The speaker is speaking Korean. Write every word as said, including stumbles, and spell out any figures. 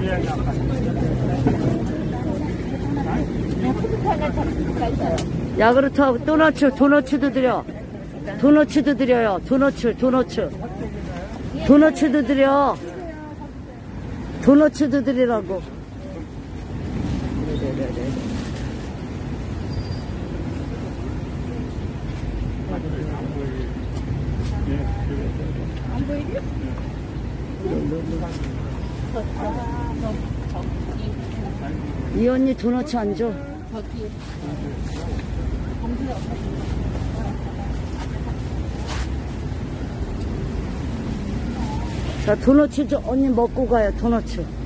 야구르트 도너츠 도너츠도 드려. 도너츠도 드려요. 도너츠 도너츠 도너츠도 드려. 도너츠도 드리라고. 안 보이지? 이 언니 도너츠 안 줘? 자, 도너츠 좀 언니 먹고 가요. 도너츠.